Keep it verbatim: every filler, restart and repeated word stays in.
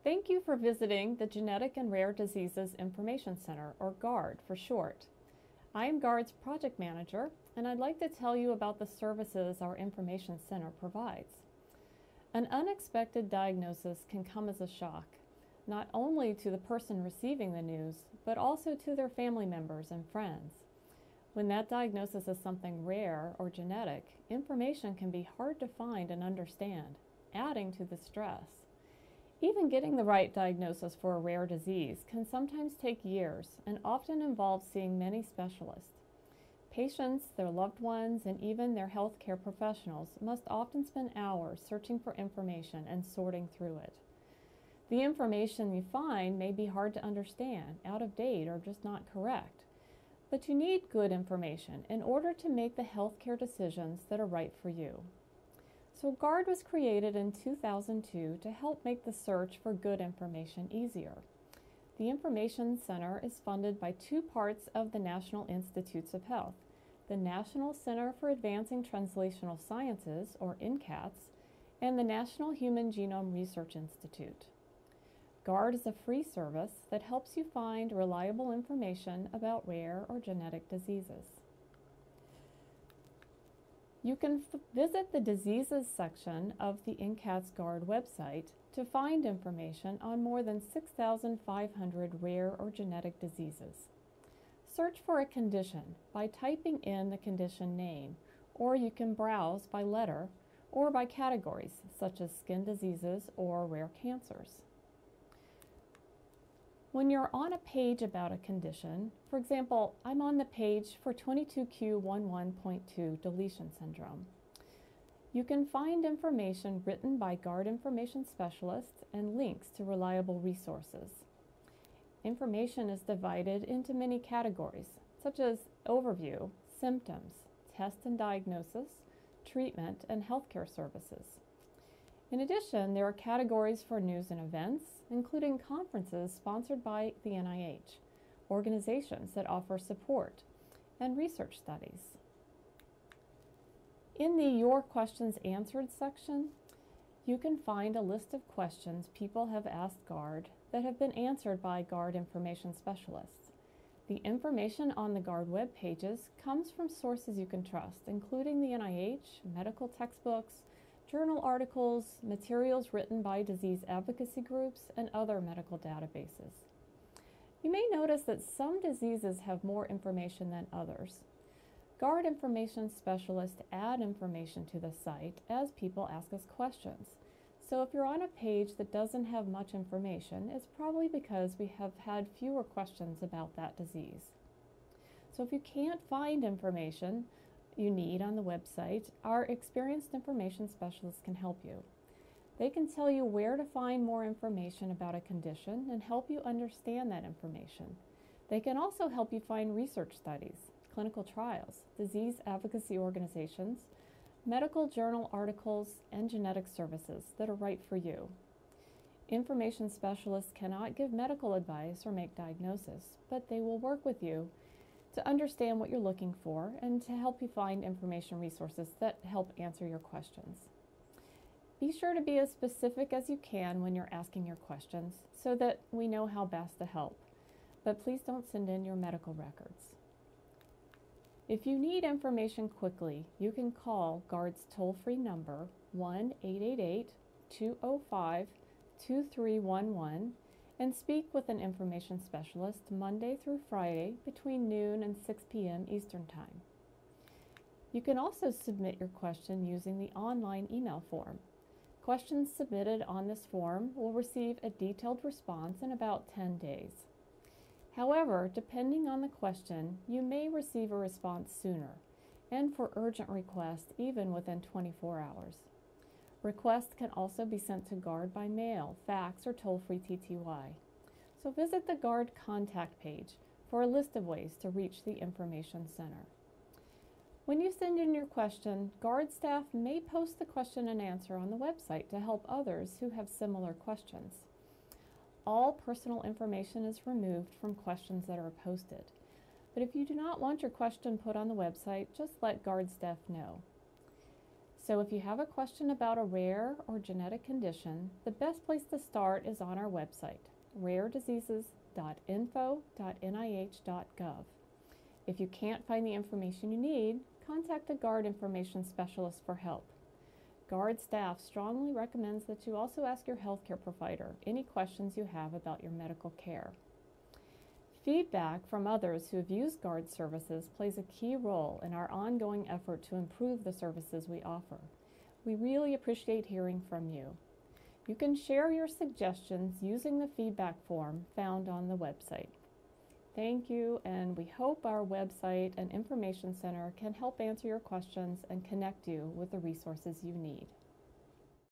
Thank you for visiting the Genetic and Rare Diseases Information Center, or GARD for short. I am GARD's project manager, and I'd like to tell you about the services our Information Center provides. An unexpected diagnosis can come as a shock, not only to the person receiving the news, but also to their family members and friends. When that diagnosis is something rare or genetic, information can be hard to find and understand, adding to the stress. Even getting the right diagnosis for a rare disease can sometimes take years and often involves seeing many specialists. Patients, their loved ones, and even their healthcare professionals must often spend hours searching for information and sorting through it. The information you find may be hard to understand, out of date, or just not correct. But you need good information in order to make the healthcare decisions that are right for you. So GARD was created in two thousand two to help make the search for good information easier. The Information Center is funded by two parts of the National Institutes of Health, the National Center for Advancing Translational Sciences, or NCATS, and the National Human Genome Research Institute. GARD is a free service that helps you find reliable information about rare or genetic diseases. You can visit the Diseases section of the NCATS GARD website to find information on more than six thousand five hundred rare or genetic diseases. Search for a condition by typing in the condition name, or you can browse by letter or by categories such as skin diseases or rare cancers. When you're on a page about a condition, for example, I'm on the page for twenty-two Q eleven point two deletion syndrome. You can find information written by GARD information specialists and links to reliable resources. Information is divided into many categories, such as overview, symptoms, test and diagnosis, treatment, and healthcare services. In addition, there are categories for news and events, including conferences sponsored by the N I H, organizations that offer support, and research studies. In the Your Questions Answered section, you can find a list of questions people have asked GARD that have been answered by GARD information specialists. The information on the GARD web pages comes from sources you can trust, including the N I H, medical textbooks, journal articles, materials written by disease advocacy groups, and other medical databases. You may notice that some diseases have more information than others. GARD information specialists add information to the site as people ask us questions. So if you're on a page that doesn't have much information, it's probably because we have had fewer questions about that disease. So if you can't find information you need on the website, our experienced information specialists can help you. They can tell you where to find more information about a condition and help you understand that information. They can also help you find research studies, clinical trials, disease advocacy organizations, medical journal articles, and genetic services that are right for you. Information specialists cannot give medical advice or make diagnosis, but they will work with you to understand what you're looking for and to help you find information resources that help answer your questions. Be sure to be as specific as you can when you're asking your questions so that we know how best to help. But please don't send in your medical records. If you need information quickly, you can call GARD's toll-free number one eight eight eight, two oh five, two three one one and speak with an information specialist Monday through Friday between noon and six P M Eastern Time. You can also submit your question using the online email form. Questions submitted on this form will receive a detailed response in about ten days. However, depending on the question, you may receive a response sooner, and for urgent requests, even within twenty-four hours. Requests can also be sent to GARD by mail, fax, or toll-free T T Y. So visit the GARD contact page for a list of ways to reach the Information Center. When you send in your question, GARD staff may post the question and answer on the website to help others who have similar questions. All personal information is removed from questions that are posted. But if you do not want your question put on the website, just let GARD staff know. So if you have a question about a rare or genetic condition, the best place to start is on our website, rare diseases dot info dot N I H dot gov. If you can't find the information you need, contact a GARD information specialist for help. GARD staff strongly recommends that you also ask your healthcare provider any questions you have about your medical care. Feedback from others who have used GARD services plays a key role in our ongoing effort to improve the services we offer. We really appreciate hearing from you. You can share your suggestions using the feedback form found on the website. Thank you, and we hope our website and information center can help answer your questions and connect you with the resources you need.